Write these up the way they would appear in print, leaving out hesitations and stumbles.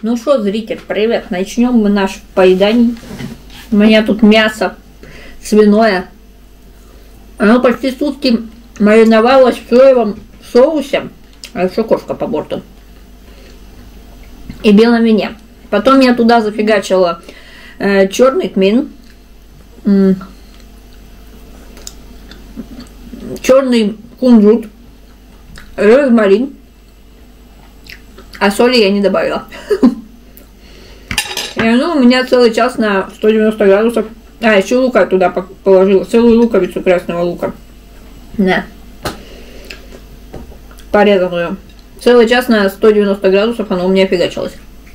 Ну что, зритель, привет. Начнем мы наше поедание. У меня тут мясо свиное. Оно почти сутки мариновалось в соевом соусе, а еще кошка по борту, и белом вине. Потом я туда зафигачила черный тмин, черный кунжут, розмарин, а соли я не добавила. И оно у меня целый час на 190 градусов. А, еще лука туда положила, целую луковицу красного лука. Да. Порезанную. Целый час на 190 градусов оно у меня фигачилось.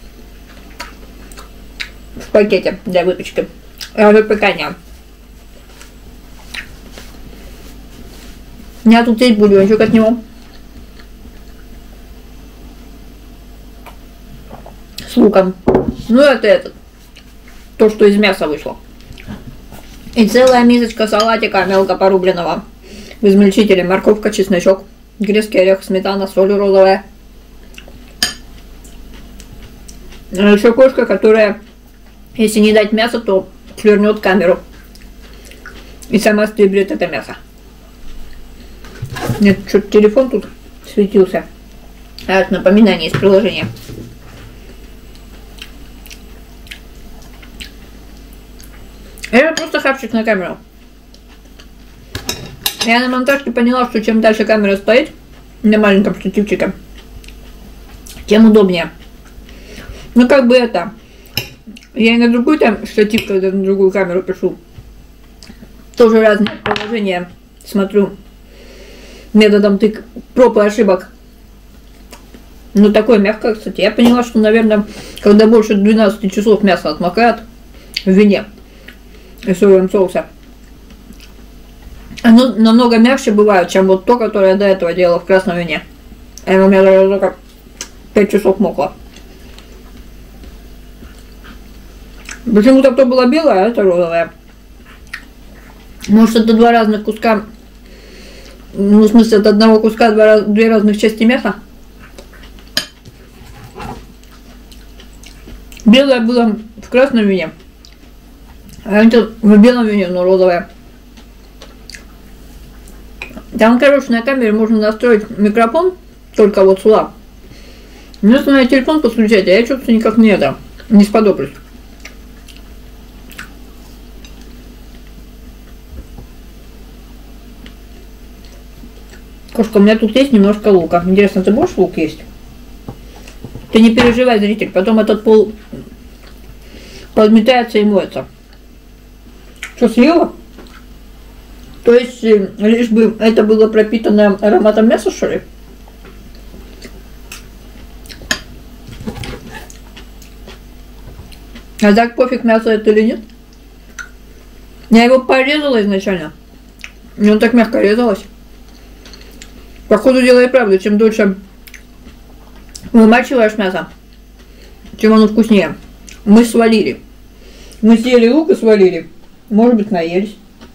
В пакете для выпечки. Выпекания. У меня тут есть бульончик от него. С луком. Ну это то, что из мяса вышло. И целая мисочка салатика мелко порубленного в измельчителе. Морковка, чесночок, грецкий орех, сметана, соль розовая. А еще кошка, которая, если не дать мясо, то швырнет камеру. И сама стыбрит это мясо. Нет, что-то телефон тут светился. А это напоминание из приложения. Это просто хавчик на камеру. Я на монтажке поняла, что чем дальше камера стоит на маленьком штативчике, тем удобнее. Ну как бы это. Я и на другой там штатив, когда на другую камеру пишу, тоже разные приложения смотрю методом проб и ошибок. Ну такое мягкое, кстати. Я поняла, что, наверное, когда больше 12 часов мясо отмокает в вине и соевом соусе, оно намного мягче бывает, чем вот то, которое я до этого делала в красном вине. И оно у меня даже только 5 часов мокло. Почему-то то было белое, а это розовое. Может, это два разных куска, ну в смысле от одного куска две разных части мяса. Белое было в красном вине, а это в белом вине, но розовое. Там, короче, на камере можно настроить микрофон, только вот сюда. Но если на телефон подключать, а я что-то никак не сподоблюсь. Кошка, у меня тут есть немножко лука. Интересно, ты будешь лук есть? Ты не переживай, зритель, потом этот пол подметается и моется. Что, съела? То есть, лишь бы это было пропитано ароматом мяса, что ли? А так пофиг, мясо это или нет? Я его порезала изначально. И он так мягко резалось. Походу дела и правда, чем дольше вымачиваешь мясо, тем оно вкуснее. Мы свалили. Мы съели лук и свалили. Может быть, наелись.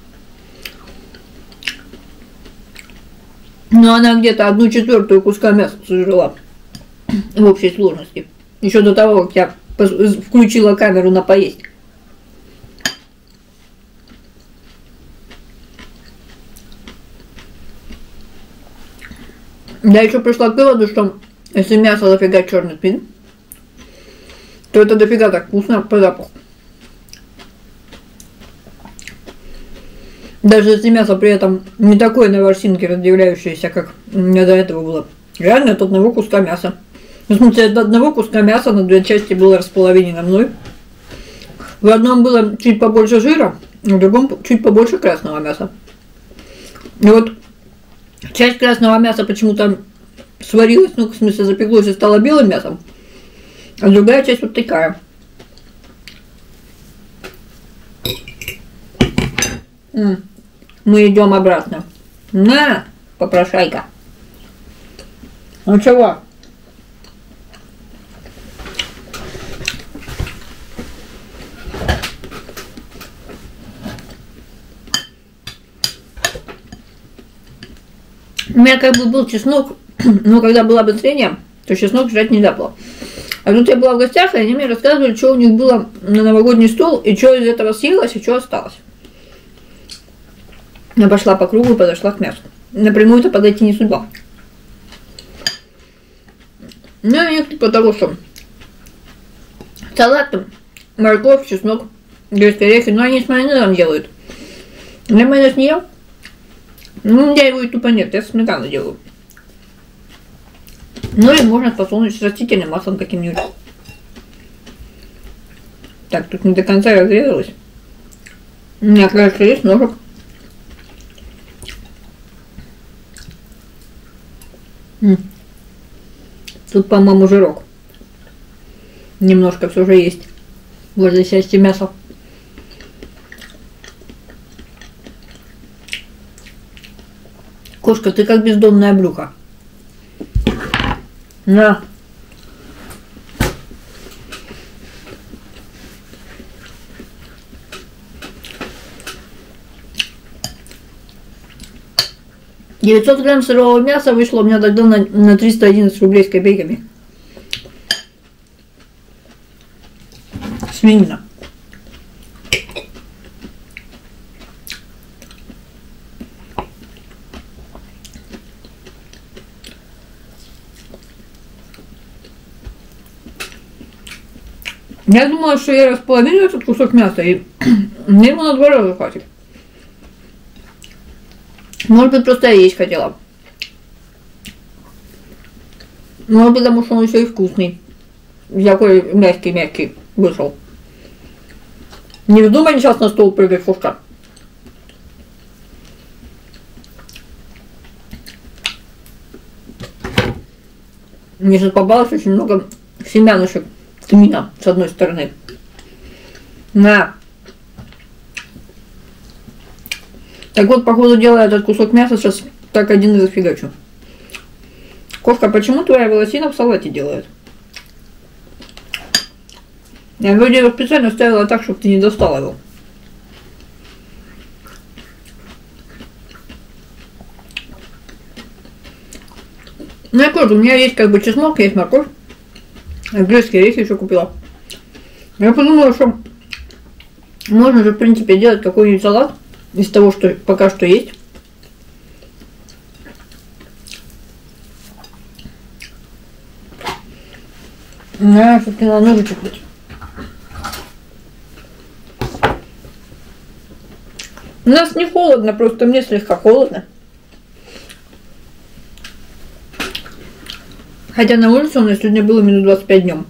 Но она где-то 1/4 куска мяса сожрала в общей сложности. Еще до того, как я включила камеру на поесть. Я еще пришла к выводу, что если мясо дофига черный тмин, то это дофига так вкусно по запаху. Даже если мясо при этом не такое на ворсинке разделяющееся, как у меня до этого было. Реально от одного куска мяса. В смысле, от одного куска мяса на две части было располовинено мной. В одном было чуть побольше жира, в другом чуть побольше красного мяса. И вот часть красного мяса почему-то сварилась, ну, в смысле, запеклась и стала белым мясом, а другая часть вот такая. Мы идем обратно. На, попрошайка. Ну чего? У меня как бы был чеснок, но когда было обострение, то чеснок жрать нельзя было. А тут я была в гостях, и они мне рассказывали, что у них было на новогодний стол, и что из этого съелось, и что осталось. Я пошла по кругу и подошла к мясу. Напрямую-то подойти не судьба. Ну, и типа того, что салат, там, морковь, чеснок, грецкие орехи, но они с майонезом делают. Я майонез не ел. Ну, я его и тупо нет, я сметану делаю. Ну, и можно посолнуть с растительным маслом каким-нибудь. Так, тут не до конца разрезалось. У меня, конечно, есть ножик. Тут, по-моему, жирок. Немножко все же есть. Возле части мяса. Кошка, ты как бездомная брюха. На. $900 грамм сырого мяса вышло у меня тогда на 311 рублей с копейками. Свинина. Я думала, что я располовину этот кусок мяса, и мне ему на 2 раза хватит. Может быть, просто я есть хотела. Может быть, потому что он еще и вкусный. Такой мягкий вышел. Не вздумай сейчас на стол прыгать, кошка. Мне сейчас попалось очень много семянышек тмина с одной стороны. На. Так вот, походу дела, этот кусок мяса сейчас так один и зафигачу. Кошка, почему твоя волосина в салате делает? Я вроде его специально ставила так, чтобы ты не достала его. Ну и тоже, у меня есть как бы чеснок, есть морковь. Грецкие орехи еще купила. Я подумала, что можно же, в принципе, делать какой-нибудь салат из того, что пока что есть. На, чтобы ты на ножичек быть. У нас не холодно, просто мне слегка холодно. Хотя на улице у нас сегодня было минус 25 днем.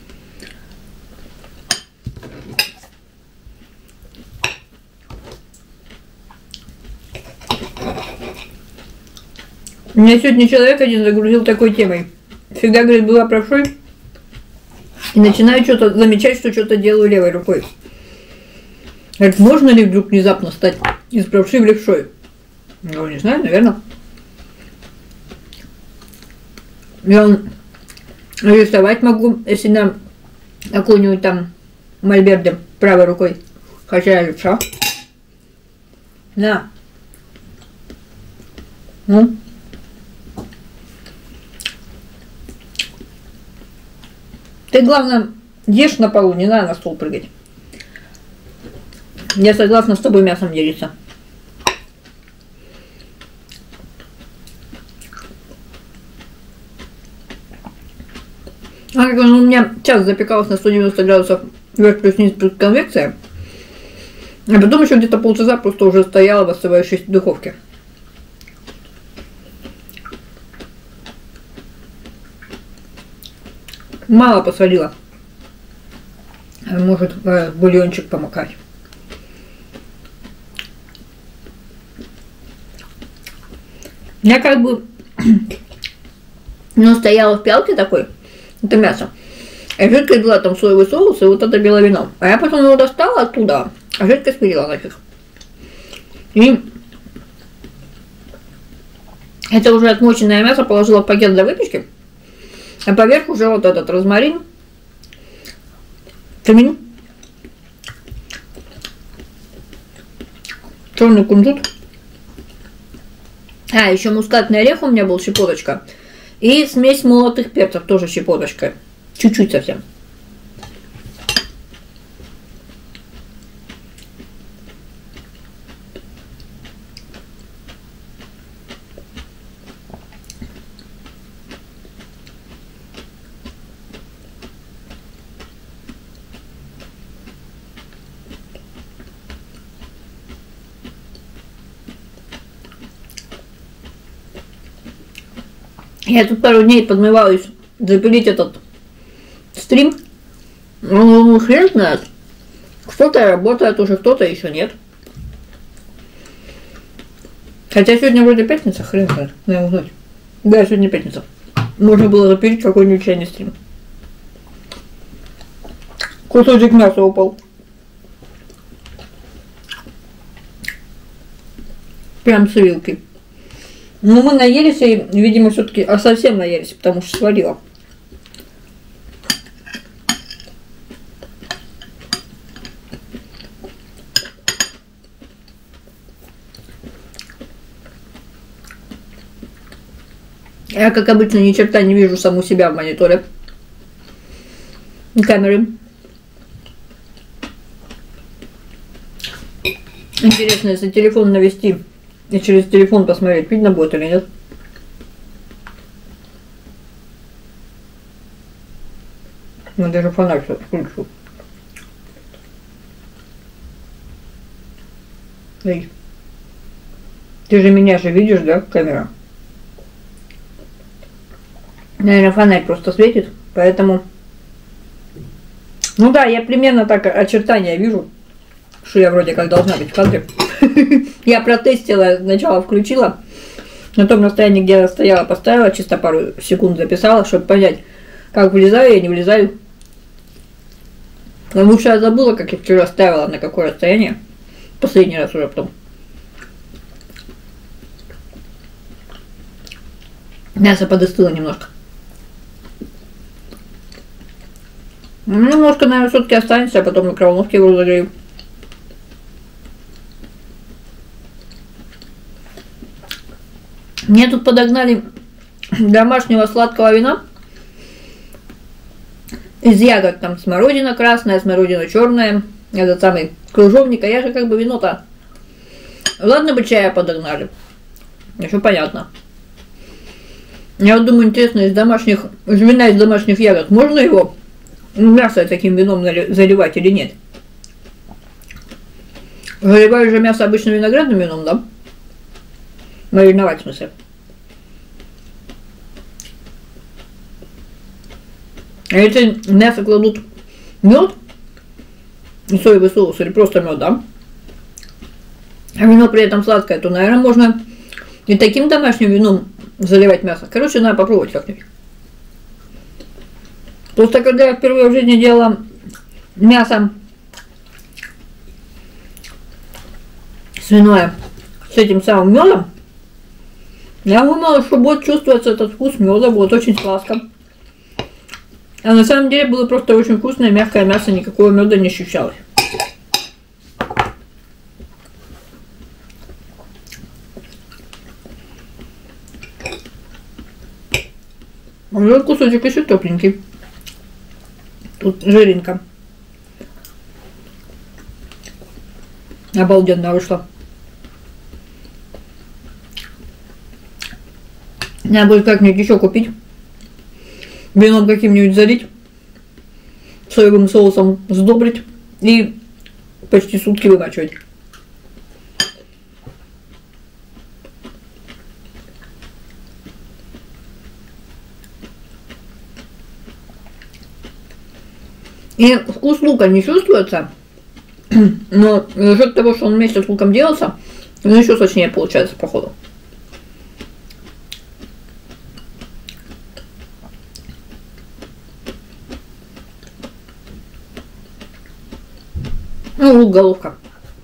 Меня сегодня человек один загрузил такой темой. Всегда, говорит, была правшой. И начинаю что-то замечать, что что-то делаю левой рукой. Говорит, можно ли вдруг внезапно стать из правши в левшой? Ну, не знаю, наверное. Я рисовать могу, если на какую-нибудь там мольберде правой рукой. Хотя я левша. На. Ну. Ты, главное, ешь на полу, не надо на стол прыгать. Я согласна с тобой мясом делиться. А как он у меня час запекалась на 190 градусов вверх плюс-вниз плюс конвекция, а потом еще где-то полчаса просто уже стояла в остывающей духовке. Мало посолила. Может бульончик помакать. Я как бы стояла в пиалке такой, это мясо. А жидкость была там соевый соус и вот это белое вино. А я потом его достала оттуда, а жидкость перелила нафиг. И это уже отмоченное мясо положила в пакет для выпечки. А поверх уже вот этот розмарин, тмин, черный кунжут. А, еще мускатный орех у меня был, щепоточка. И смесь молотых перцев, тоже щепоточка. Чуть-чуть совсем. Я тут пару дней подмывалась запилить этот стрим. Ну, хрен знает. Кто-то работает уже, кто-то еще нет. Хотя сегодня вроде пятница, хрен знает. Надо узнать. Да, сегодня пятница. Можно было запилить какой-нибудь чайный стрим. Кусочек мяса упал. Прям с вилки. Ну, мы наелись и, видимо, все-таки совсем наелись, потому что свалила. Я, как обычно, ни черта не вижу саму себя в мониторе камеры. Интересно, если телефон навести и через телефон посмотреть, видно будет или нет. Ну, даже фонарь сейчас включу. Эй. Ты же меня же видишь, да, камера? Наверное, фонарь просто светит, поэтому... Ну да, я примерно так очертания вижу, что я вроде как должна быть в кадре. Я протестила, сначала включила, на том расстоянии, где я стояла, поставила, чисто пару секунд записала, чтобы понять, как влезаю я, не влезаю. Потому что я забыла, как я вчера ставила, на какое расстояние. Последний раз уже потом. Мясо подостыло немножко. Немножко, наверное, все-таки останется, а потом в микроволновке его разогрею. Мне тут подогнали домашнего сладкого вина из ягод. Там смородина красная, смородина черная, этот самый кружовник. А я же как бы вино-то... Ладно бы чая подогнали. Еще понятно. Я вот думаю, интересно, из вина из домашних ягод можно его мясо таким вином заливать или нет? Заливаю же мясо обычно виноградным вином, да? Мариновать, в смысле. А если мясо кладут мед и соевый соус или просто мед, да? А вино при этом сладкое, то, наверное, можно и таким домашним вином заливать мясо. Короче, надо попробовать как-нибудь. Просто когда я впервые в жизни делала мясо свиное с этим самым медом, я думала, что будет чувствоваться этот вкус меда, будет очень сладко. А на самом деле было просто очень вкусное, мягкое мясо, никакого меда не ощущалось. Уже кусочек еще тепленький. Тут жиринка. Обалденно вышла. Надо будет как-нибудь еще купить. Вином каким-нибудь залить. Соевым соусом сдобрить. И почти сутки вымачивать. И вкус лука не чувствуется. Но за счет того, что он вместе с луком делался, он еще сочнее получается, походу. Ну, лук головка.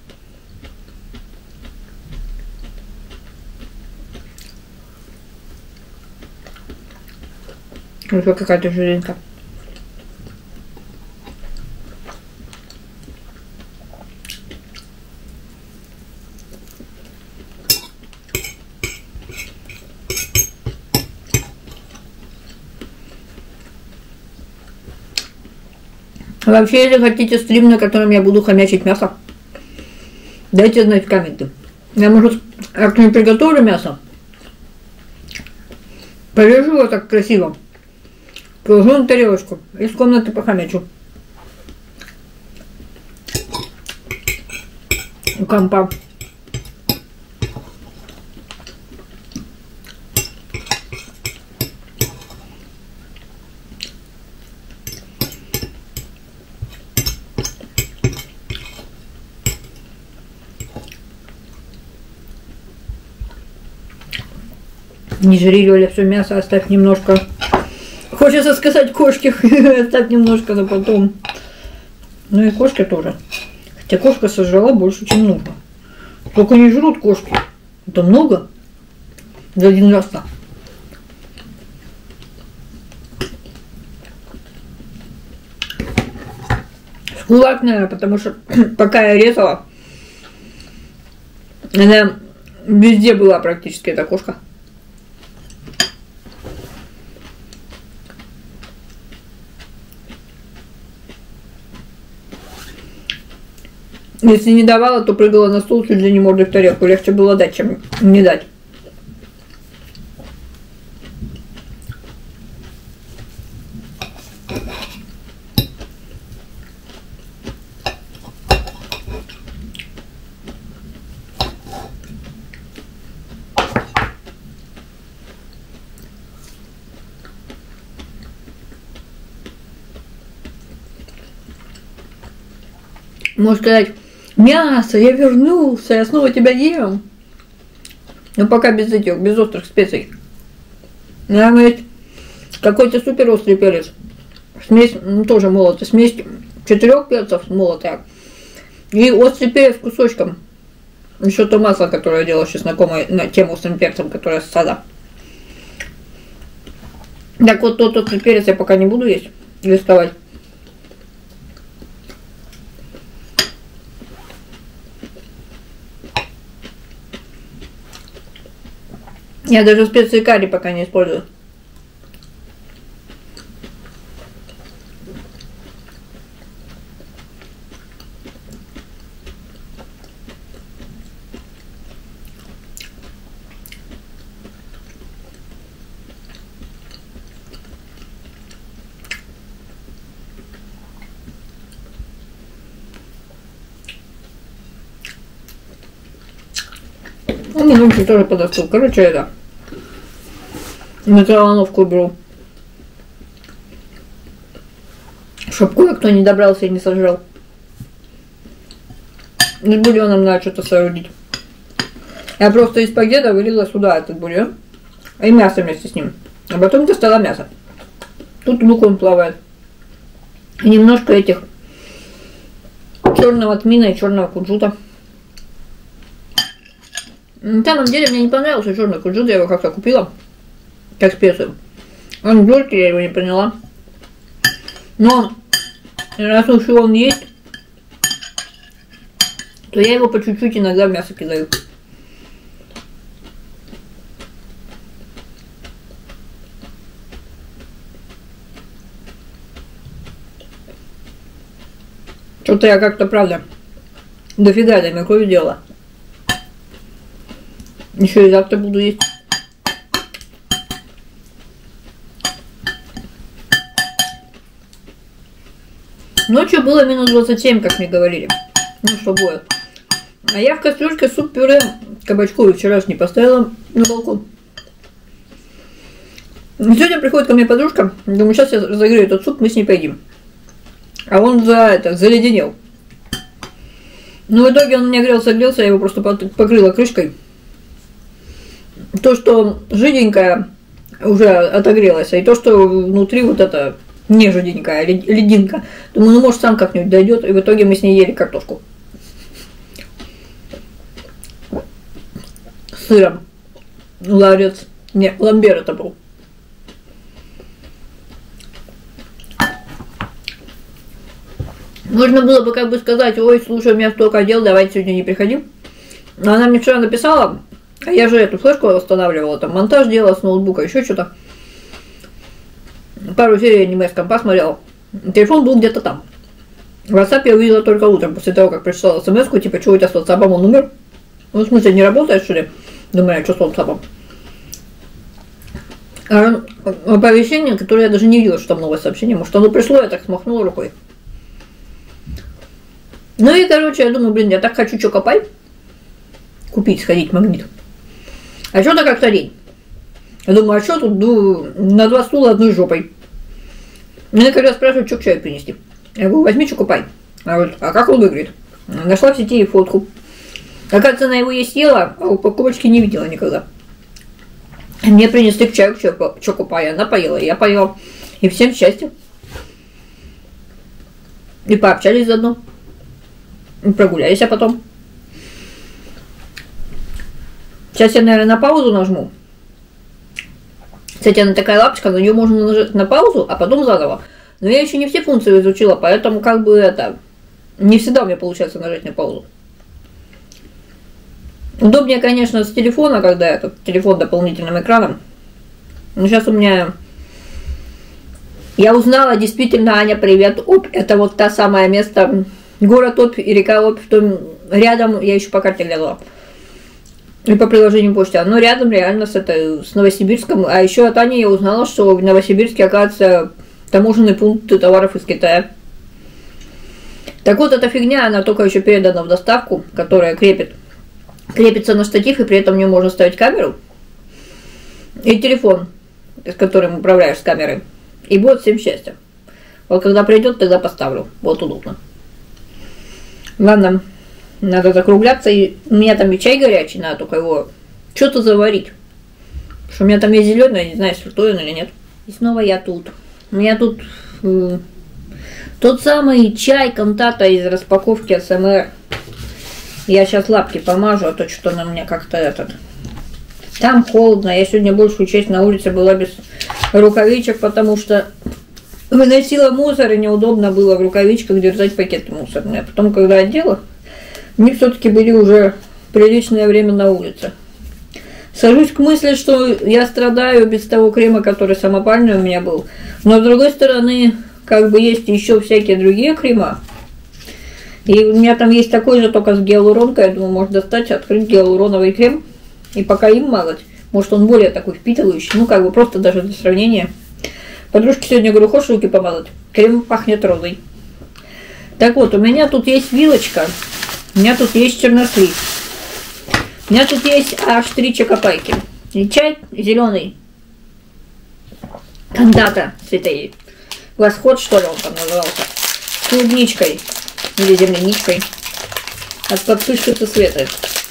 Еще какая-то жиринка. Вообще, если хотите стрим, на котором я буду хомячить мясо, дайте знать в комменты. Я, может, как-нибудь приготовлю мясо, порежу его так красиво, положу на тарелочку, из комнаты похомячу. У компа. Не жри, Лёля, все мясо, оставь немножко. Хочется сказать кошке, оставь немножко на потом. Ну и кошке тоже. Хотя кошка сожрала больше, чем нужно. Только не жрут кошки. Это много. За один раз-то. С кулак, наверное, потому что пока я резала, она везде была практически, эта кошка. Если не давала, то прыгала на стул, чуть ли не мордой в тарелку. Легче было дать, чем не дать. Можешь сказать: мясо, я вернулся, я снова тебя ем. Но пока без этих, без острых специй. Наверное, есть какой-то супер острый перец. Смесь, тоже молотая, смесь 4 перцев молотая. И острый перец кусочком. Еще то масло, которое я делала с чесноком, на тем острым перцем, которое с сада. Так вот, тот острый перец я пока не буду есть, доставать. Я даже специи карри пока не использую. Ну, минутки тоже подостыл. Короче, это... микроволновку беру. Чтоб кое-кто не добрался и не сожрал. С бульоном надо что-то соорудить. Я просто из пакета вылила сюда этот бульон. И мясо вместе с ним. А потом достала мясо. Тут лук он плавает. И немножко этих черного тмина и черного кунжута. На самом деле мне не понравился черный кунжут. Я его как-то купила. Как специю. Он горький, я его не поняла. Но раз уж он есть, то я его по чуть-чуть иногда в мясо кидаю. Что-то я как-то, правда, дофига для микрови делала. Еще и завтра буду есть. Ночью было минус 27, как мне говорили. Ну, что будет. А я в кастрюльке суп-пюре кабачковый вчерашний поставила на балкон. И сегодня приходит ко мне подружка. Думаю, сейчас я разогрею этот суп, мы с ней поедим. А он заледенел. Но в итоге он у меня грелся, я его просто покрыла крышкой. То, что жиденькое, уже отогрелось, и то, что внутри вот это... не жиденькая, лединка. Думаю, ну может сам как-нибудь дойдет. И в итоге мы с ней ели картошку. С сыром. Ларец. Не, ламбер это был. Можно было бы как бы сказать: ой, слушай, у меня столько дел, давайте сегодня не приходи. Но она мне вчера написала, а я же эту флешку восстанавливала, там монтаж делала с ноутбука, еще что-то. Пару серий аниме с компа смотрела. Телефон был где-то там. WhatsApp я увидела только утром, после того, как прочитала смс-ку, типа, что у тебя с WhatsApp, он умер. Ну, в смысле, не работает, что ли? Думаю, что с WhatsApp. А оповещение, которое я даже не видела, что там новое сообщение. Может, оно пришло, я так смахнула рукой. Ну и, короче, я думаю, блин, я так хочу Чокопай купить, сходить в Магнит. А что-то как-то лень. Я думаю, а что тут на 2 стула одной жопой? Меня когда спрашивают, что к чаю принести. Я говорю, возьми Чокопай. А как он выглядит? Нашла в сети фотку. Оказывается, она его есть ела, а упаковочки не видела никогда. Мне принесли к чаю Чокопай, она поела, я поела. И всем счастья. И пообщались заодно. И прогулялись, а потом. Сейчас я, наверное, на паузу нажму. Кстати, она такая лапочка, на нее можно нажать на паузу, а потом заново. Но я еще не все функции изучила, поэтому как бы это... Не всегда у меня получается нажать на паузу. Удобнее, конечно, с телефона, когда этот телефон дополнительным экраном. Но сейчас у меня... Я узнала, действительно, Аня, привет, Обь. Это вот та самое место, город Обь и река Обь, что рядом, я еще по карте глянула. И по приложению почты. Оно рядом реально с Новосибирском. А еще от Ани я узнала, что в Новосибирске, оказывается, таможенный пункт товаров из Китая. Так вот, эта фигня, она только еще передана в доставку, которая крепится на штатив, и при этом в нем можно ставить камеру. И телефон, с которым управляешь с камерой. И будет всем счастья. Вот когда придет, тогда поставлю. Вот удобно. Ладно. Надо закругляться, и у меня там и чай горячий, надо только его что-то заварить. Потому что у меня там есть зеленый, не знаю, сортует или нет. И снова я тут. У меня тут тот самый чай Кантата из распаковки СМР. Я сейчас лапки помажу, а то что-то на меня как-то этот... Там холодно, я сегодня большую часть на улице была без рукавичек, потому что выносила мусор, и неудобно было в рукавичках держать пакеты мусорные. А потом, когда одела... Мне все-таки были уже приличное время на улице. Сажусь к мысли, что я страдаю без того крема, который самопальный у меня был. Но с другой стороны, как бы есть еще всякие другие крема. И у меня там есть такой же, только с гиалуронкой. Я думаю, можно достать, открыть гиалуроновый крем. И пока им мазать. Может, он более такой впитывающий. Ну, как бы просто даже для сравнения. Подружке сегодня говорю, хочешь руки помазать? Крем пахнет розой. Так вот, у меня тут есть вилочка. У меня тут есть чернослив. У меня тут есть аж 3 чокопайки. И чай зеленый. Кантата с этой. Восход, что ли, он там назывался. С клубничкой. Или земляничкой. От подписчицы Светы.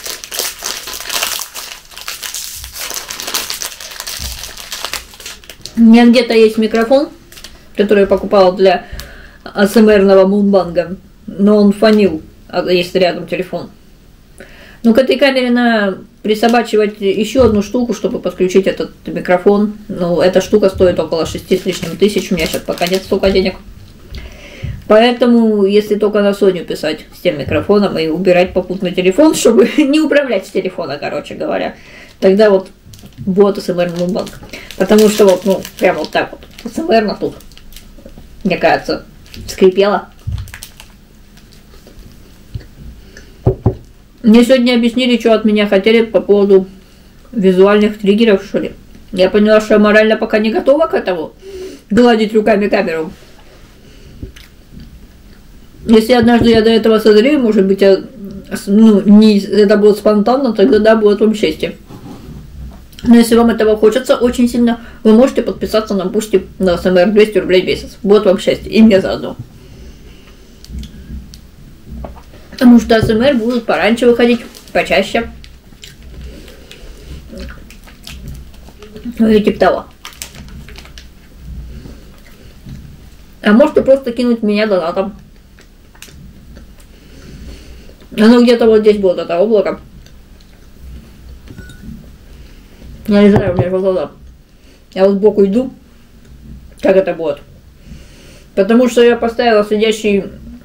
У меня где-то есть микрофон, который я покупала для АСМРного мукбанга. Но он фонил. Если рядом телефон. Ну, к этой камере надо присобачивать еще одну штуку, чтобы подключить этот микрофон. Ну, эта штука стоит около 6 с лишним тысяч. У меня сейчас пока нет столько денег. Поэтому, если только на Соню писать с тем микрофоном и убирать попутно телефон, чтобы не управлять с телефона, короче говоря, тогда вот будет АСМР мукбанг. Потому что вот, ну, прям вот так вот. АСМР тут, мне кажется, скрипело. Мне сегодня объяснили, что от меня хотели по поводу визуальных триггеров, что ли. Я поняла, что я морально пока не готова к этому. Гладить руками камеру. Если однажды я до этого созрею, может быть, это будет спонтанно, тогда да, будет вам счастье. Но если вам этого хочется очень сильно, вы можете подписаться на Бусти на СМР 200 рублей в месяц. Будет вам счастье. И мне заодно. Потому что АСМР будут пораньше выходить, почаще. Ну и типа того. А можете просто кинуть меня донатом. Оно где-то вот здесь будет, это облако. Я не знаю, у меня глаза. Я вот сбоку иду. Как это будет? Потому что я поставила следящий...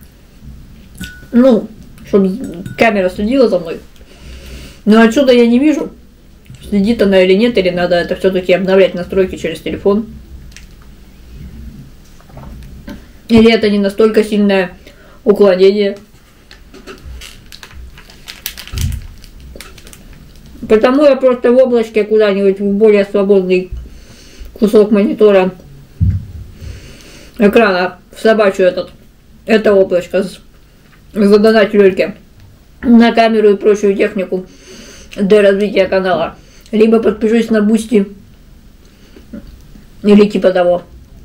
Ну... чтобы камера следила за мной. Но отсюда я не вижу, следит она или нет, или надо это все-таки обновлять настройки через телефон. Или это не настолько сильная уклонение. Потому я просто в облачке куда-нибудь в более свободный кусок монитора экрана в собачью это облачко задонатить Лёльке на камеру и прочую технику для развития канала. Либо подпишусь на Бусти или типа того.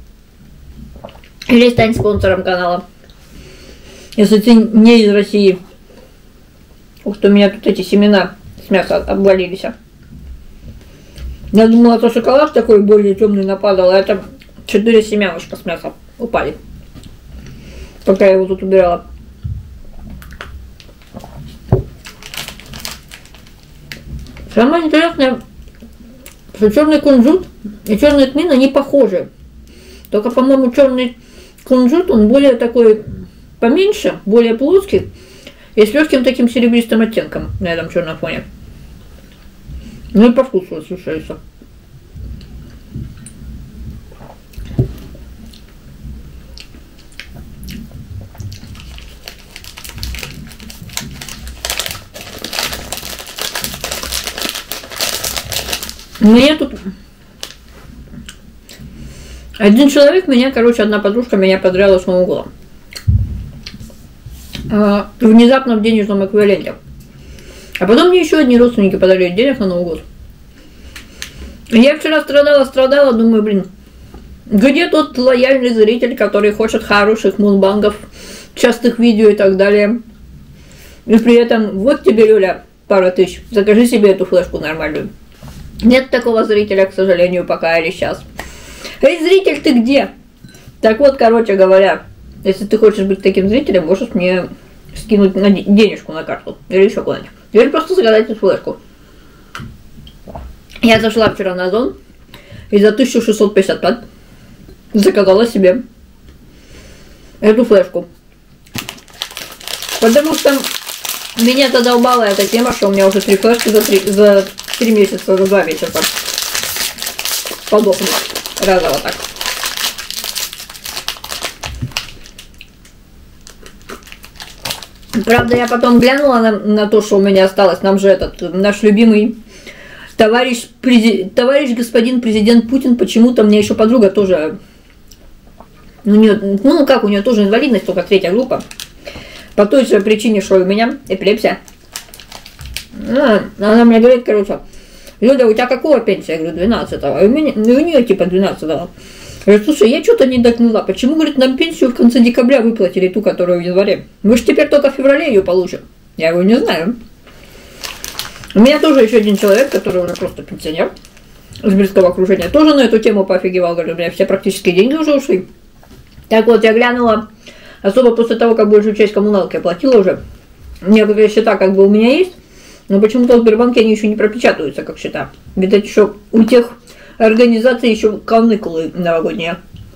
Или стань спонсором канала. Если ты не из России. Ух ты, у меня тут эти семена с мяса обвалились. Я думала, что шоколад такой более темный нападал, а это 4 семяночка с мяса упали. Пока я его тут убирала. Самое интересное, что черный кунжут и черный тмин, они похожи. Только, по-моему, черный кунжут, он более такой поменьше, более плоский и с легким таким серебристым оттенком на этом черном фоне. Ну и по вкусу слушается. Мне тут один человек одна подружка меня подряла с моим углом. Внезапно в денежном эквиваленте. А потом мне еще одни родственники подарили денег на Новый год. Я вчера страдала, думаю, блин, где тот лояльный зритель, который хочет хороших мунбангов, частых видео и так далее. И при этом, вот тебе, Лёля, пара тысяч, закажи себе эту флешку нормальную. Нет такого зрителя, к сожалению, пока или сейчас. Эй, зритель, ты где? Так вот, короче говоря, если ты хочешь быть таким зрителем, можешь мне скинуть денежку на карту. Или еще куда-нибудь. Или просто заказать эту флешку. Я зашла вчера на Озон и за 1655 заказала себе эту флешку. Потому что меня задолбала эта тема, что у меня уже 3 флешки за 3 месяца, за 2 месяца подохнут разово так. Правда, я потом глянула на то, что у меня осталось. Нам же наш любимый товарищ господин президент Путин, почему-то мне еще подруга тоже, у нее тоже инвалидность, только 3-я группа. По той же причине, что у меня эпилепсия. Она мне говорит, короче, Люда, у тебя какого пенсия? Я говорю, 12-го. И у нее типа 12-го. Я говорю, слушай, я что-то не догнала. Почему, говорит, нам пенсию в конце декабря выплатили, ту, которую в январе? Мы же теперь только в феврале ее получим. Я говорю, не знаю. У меня тоже еще один человек, который уже просто пенсионер из близкого окружения, тоже на эту тему поофигевал. Говорю, у меня все практически деньги уже ушли. Так вот, я глянула, особо после того, как большую часть коммуналки оплатила уже. Некоторые счета как бы у меня есть, но почему-то в Сбербанке они еще не пропечатываются как счета. Видать, еще у тех организаций еще каникулы новогодние.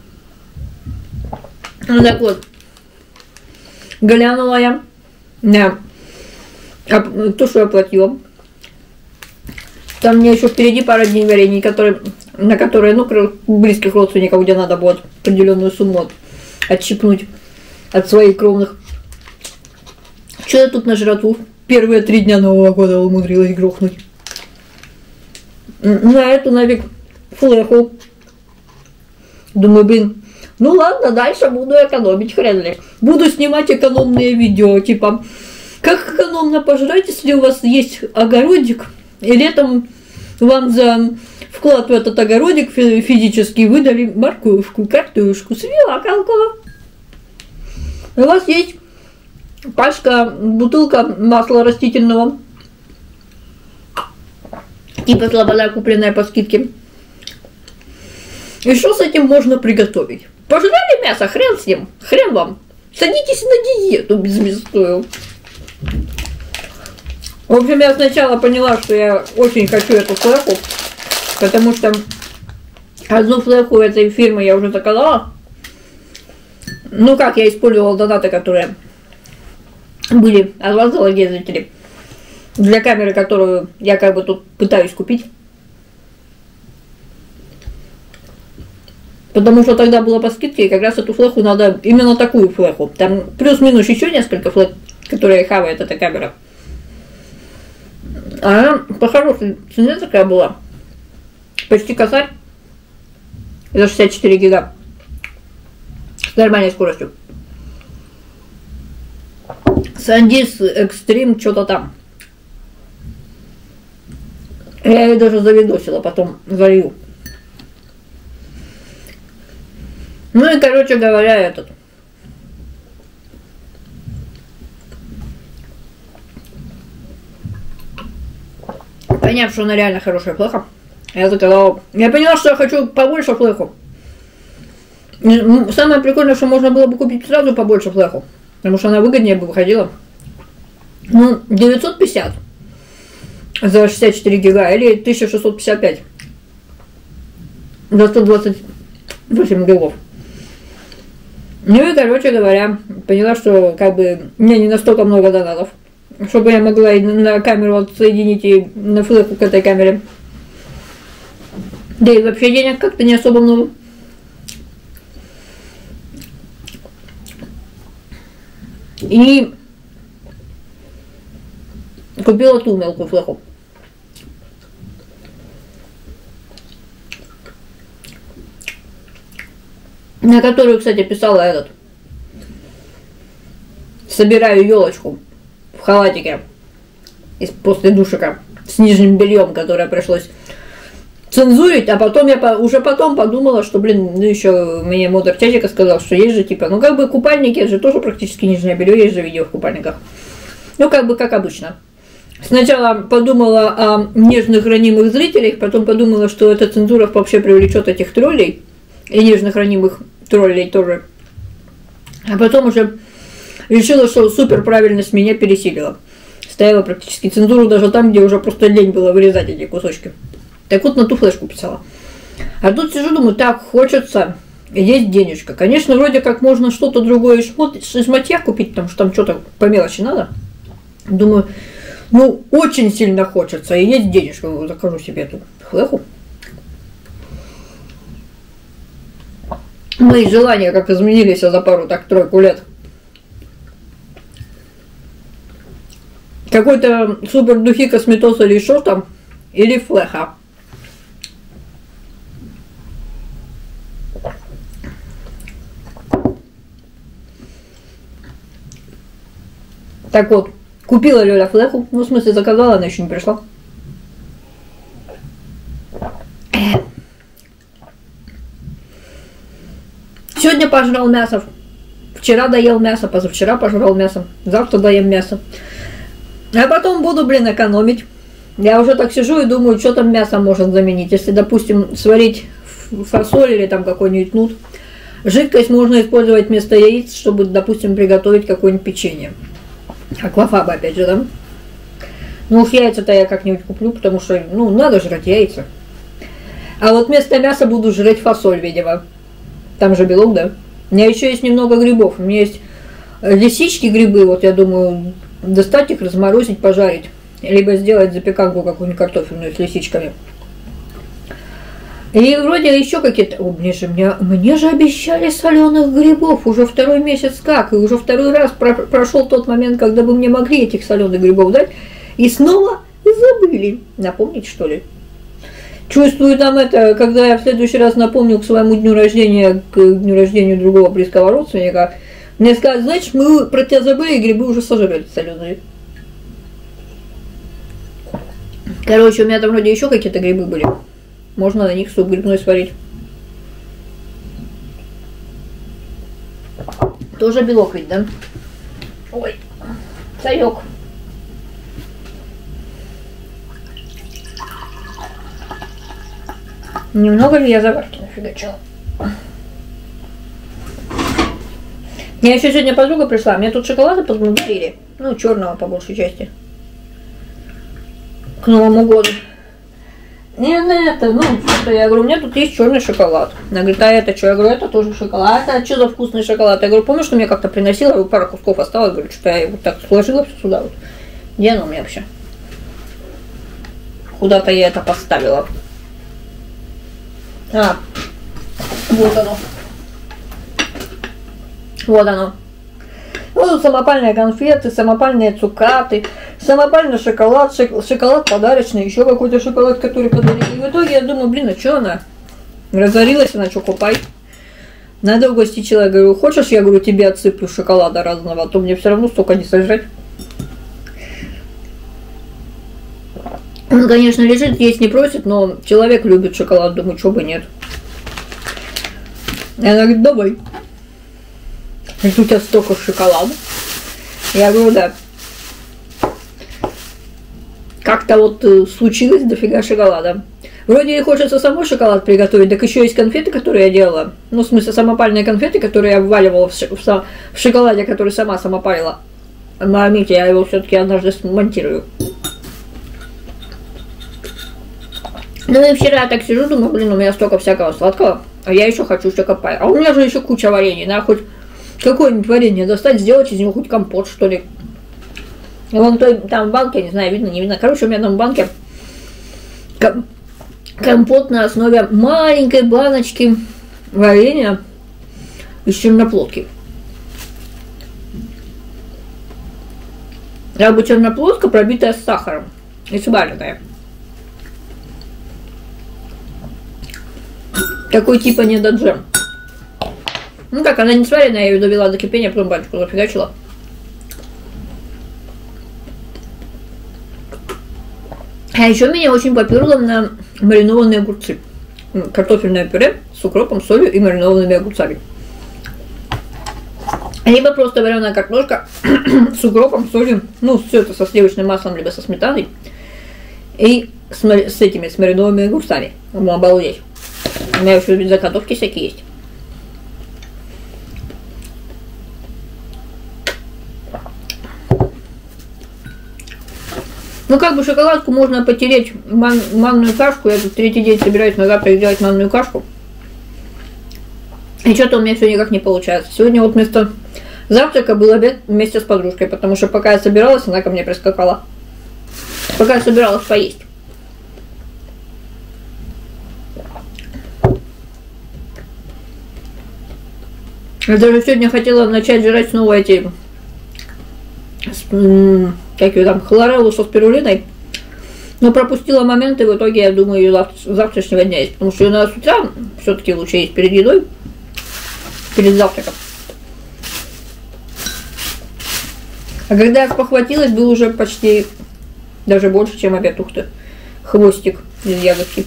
Ну так вот, глянула я на то, что я оплатила. Там мне еще впереди пара дней варений, на которые, близких родственников, где надо будет определенную сумму отщипнуть от своих кровных. Что я тут на жратву первые 3 дня Нового года умудрилась грохнуть? На эту нафиг флеху. Думаю, блин, ну ладно, дальше буду экономить, хрен ли. Буду снимать экономные видео, типа, как экономно пожрать, если у вас есть огородик, и летом вам за вклад в этот огородик физически выдали морковку, картошку, свеклу. У вас есть бутылка масла растительного, типа слобода, купленная по скидке. И что с этим можно приготовить? Пожрали мясо, хрен с ним, хрен вам. Садитесь на диету безместную. В общем, я сначала поняла, что я очень хочу эту флеху, потому что одну флеху этой фирмы я уже заказала. Ну как, я использовала донаты, которые были от вас, дорогие зрители, для камеры, которую я как бы тут пытаюсь купить. Потому что тогда было по скидке, и как раз эту флеху надо, именно такую флеху. Там плюс-минус еще несколько флех, которые хавает эта камера. А она по хорошей цене такая была. Почти косарь. За 64 гига. С нормальной скоростью. SanDisk Extreme что-то там. Я ее даже завидосила, потом залью. Ну и, короче говоря, этот. Поняв, что она реально хорошая флеха, я заказала. Я поняла, что я хочу побольше флеху. Самое прикольное, что можно было бы купить сразу побольше флеху, потому что она выгоднее бы выходила. Ну, 950 за 64 гига или 1655 за 128 гигов. Ну и, короче говоря, поняла, что как бы мне не настолько много донатов, чтобы я могла и на камеру отсоединить и на флешку к этой камере. Да и вообще денег как-то не особо много. И купила ту мелкую флеху. На которую, кстати, писала этот. Собираю елочку в халатике после душика с нижним бельем, которое пришлось цензурить, а потом я уже потом подумала, что, блин, ну еще мне модер чатика сказал, что есть же типа, ну как бы купальники, это же тоже практически нижнее белье, есть же видео в купальниках. Ну как бы как обычно. Сначала подумала о нежных ранимых зрителях, потом подумала, что эта цензура вообще привлечет этих троллей и нежных ранимых троллей тоже. А потом уже решила, что супер правильность меня пересилила. Ставила практически цензуру даже там, где уже просто лень было вырезать эти кусочки. Так вот на ту флешку писала. А тут сижу, думаю, так, хочется, есть денежка. Конечно, вроде как можно что-то другое из матья купить, там, что там что-то по мелочи надо. Думаю, ну, очень сильно хочется, и есть денежка. Закажу себе эту флеху. Мои желания как изменились за пару, так, тройку лет. Какой-то супер духи, косметоз или что там, или флеха. Так вот, купила Лёля флеху, ну в смысле заказала, она еще не пришла. Сегодня пожрал мясо, вчера доел мясо, позавчера пожрал мясо, завтра доем мясо. А потом буду, блин, экономить. Я уже так сижу и думаю, что там мясо может заменить. Если, допустим, сварить фасоль или там какой-нибудь нут, жидкость можно использовать вместо яиц, чтобы, допустим, приготовить какое-нибудь печенье. Аквафаба, опять же, да? Ну уж яйца-то я как-нибудь куплю, потому что, ну, надо жрать яйца. А вот вместо мяса буду жрать фасоль, видимо. Там же белок, да? У меня еще есть немного грибов. У меня есть лисички грибы, вот я думаю, достать их, разморозить, пожарить. Либо сделать запеканку какую-нибудь картофельную с лисичками. И вроде еще какие-то... О, мне же обещали соленых грибов уже второй месяц как. И уже второй раз прошел тот момент, когда бы мне могли этих соленых грибов дать. И снова забыли. Напомнить, что ли? Чувствую там это, когда я в следующий раз напомню к своему дню рождения, к дню рождения другого близкого родственника, мне скажут, значит, мы про тебя забыли, грибы уже сожрали соленые. Короче, у меня там вроде еще какие-то грибы были. Можно на них суп грибной сварить. Тоже белок ведь, да? Ой, чаек. Немного ли я заварки нафигачила? Мне еще сегодня подруга пришла, мне тут шоколада подмудрили. Ну, черного по большей части. К Новому году. И это, ну, что я говорю, у меня тут есть черный шоколад. Она говорит, а это что? Я говорю, это тоже шоколад. А что за вкусный шоколад? Я говорю, помнишь, что мне как-то приносила, и пару кусков осталось? Говорю, что я вот так сложила все сюда вот. Где оно у меня вообще? Куда-то я это поставила. А, Вот оно. Вот оно. Ну, самопальные конфеты, самопальные цукаты, самопальный шоколад, шоколад подарочный, еще какой-то шоколад, который подарили. И в итоге я думаю, блин, а что она? Разорилась она, что купай. Надо угостить человека. Говорю, хочешь, я говорю, тебе отсыплю шоколада разного, а то мне все равно столько не сожрать. Он, конечно, лежит, есть не просит, но человек любит шоколад, думаю, что бы нет. И она говорит, давай. Говорит, у тебя столько шоколада. Я говорю, да. Как-то вот случилось дофига шоколада. Вроде и хочется самой шоколад приготовить, так еще есть конфеты, которые я делала. Ну, в смысле, самопальные конфеты, которые я вваливала в шоколаде, который сама самопалила. Мамите, я его все-таки однажды смонтирую. Ну и вчера я так сижу, думаю, блин, у меня столько всякого сладкого, а я еще хочу шокопай. А у меня же еще куча варенья, надо хоть какое-нибудь варенье достать, сделать из него хоть компот, что ли. И вон там в банке, не знаю, видно, не видно. Короче, у меня там в банке компот на основе маленькой баночки варенья из черноплодки. Как бы черноплодка, пробитая с сахаром и сваренная. Такой типа недоджем. Ну как, она не сваренная, я ее довела до кипения, потом баночку зафигачила. А еще меня очень поперло на маринованные огурцы. Картофельное пюре с укропом, солью и маринованными огурцами. Либо просто вареная картошка с укропом, солью, ну все это со сливочным маслом, либо со сметаной. И с маринованными огурцами. Обалдеть. У меня еще заготовки всякие есть. Ну как бы шоколадку можно потереть манную кашку. Я тут третий день собираюсь на завтра сделать манную кашку. И что-то у меня все никак не получается. Сегодня вот вместо завтрака был обед вместе с подружкой, потому что пока я собиралась, она ко мне прискакала. Пока я собиралась поесть. Я даже сегодня хотела начать жрать снова эти, как ее там, хлореллу со спирулиной, но пропустила момент, и в итоге я думаю ее завтрашнего дня есть, потому что ее надо с утра все-таки лучше есть перед едой, перед завтраком. А когда я похватилась, был уже почти даже больше, чем обед. Ух ты, хвостик из ягодки.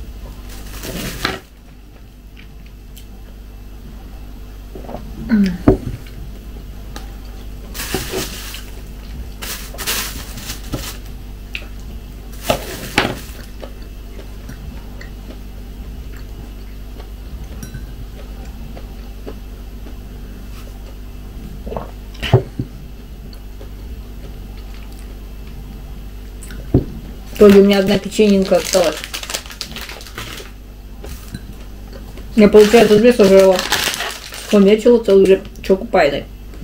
То ли у меня одна печенька осталась. Я, получается, 2 сожрала. Хомячила целую чокопайной.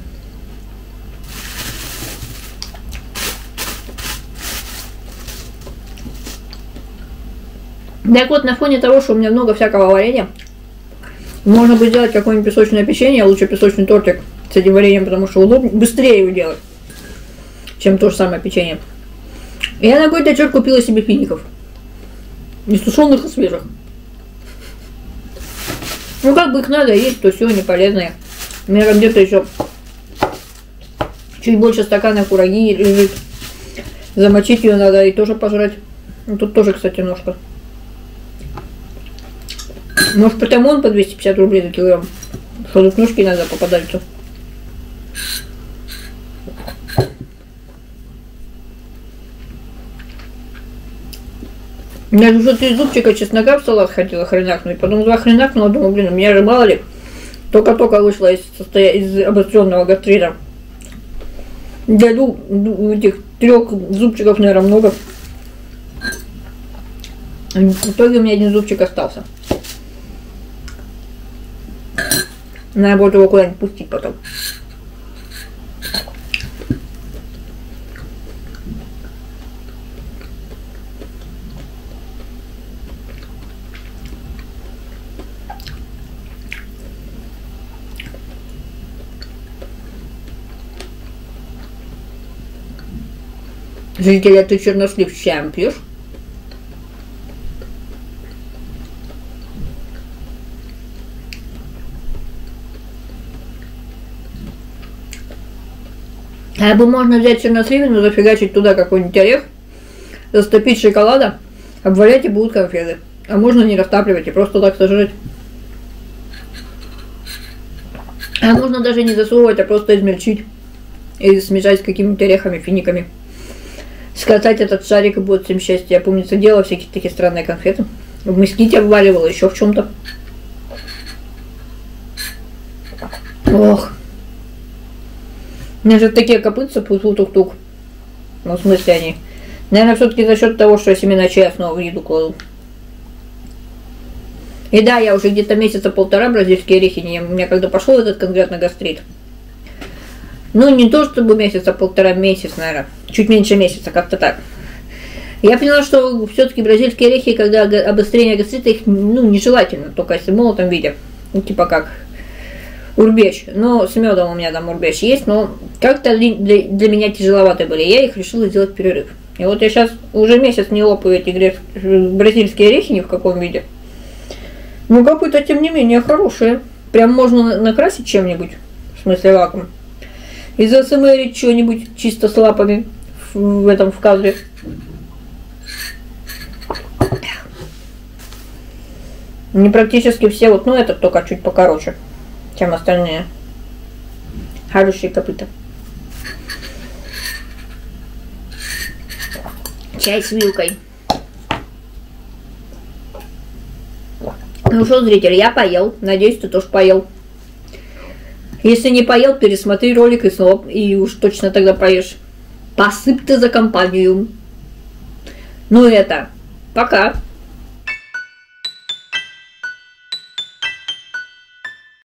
Так вот, на фоне того, что у меня много всякого варенья, можно бы сделать какое-нибудь песочное печенье, а лучше песочный тортик с этим вареньем, потому что удобнее, быстрее его делать, чем то же самое печенье. И я на какой-то черт купила себе фиников. Не сушеных, а свежих. Ну как бы их надо есть, то все не полезные. У меня там где-то еще чуть больше стакана кураги лежит. Замочить ее надо и тоже пожрать. Ну, тут тоже, кстати, ножка. Может, потому он по 250 рублей за килограмм. Что тут ножки надо попадаться. Я уже 3 зубчика чеснока в салат хотела хренакнуть, потом 2 хренакнула, думаю, блин, у меня же мало ли, только-только вышла из обостренного гастрита. Для этих 3 зубчиков, наверное, много. В итоге у меня 1 зубчик остался. Надо будет его куда-нибудь пустить потом. Жители, а ты чернослив с чаем пьешь? А бы можно взять черносливину, зафигачить туда какой-нибудь орех, растопить шоколада, обвалять и будут конфеты. А можно не растапливать и просто так сожрать. А можно даже не засовывать, а просто измельчить. И смешать с какими-то орехами, финиками. Скатать этот шарик и будет всем счастье. Я, помнится, делала всякие такие странные конфеты. В меските обваливала, еще в чем-то. Ох. У меня же такие копытца, тук-тук-тук. Ну, в смысле они. Наверное, все-таки за счет того, что я семена чая снова в еду кладу. И да, я уже где-то месяца полтора бразильские орехи не ем. У меня когда пошел этот конкретно гастрит. Ну, не то чтобы месяца, полтора, месяц, наверное. Чуть меньше месяца, как-то так. Я поняла, что все-таки бразильские орехи, когда обострение гастрита, их, ну, нежелательно, только если в молотом виде. Ну, типа как урбеч. Но с медом у меня там урбеч есть, но как-то для меня тяжеловато были. Я их решила сделать перерыв. И вот я сейчас уже месяц не лопаю эти бразильские орехи ни в каком виде. Но копыта, тем не менее, хорошие. Прям можно накрасить чем-нибудь, в смысле лаком. И засмерить что-нибудь чисто с лапами в этом в кадре. Не практически все, вот, ну этот только чуть покороче, чем остальные. Хорошие копыта. Чай с вилкой. Ну что, зритель, я поел. Надеюсь, ты тоже поел. Если не поел, пересмотри ролик и снова, и уж точно тогда поешь. Посыпь ты за компанию. Ну это, пока.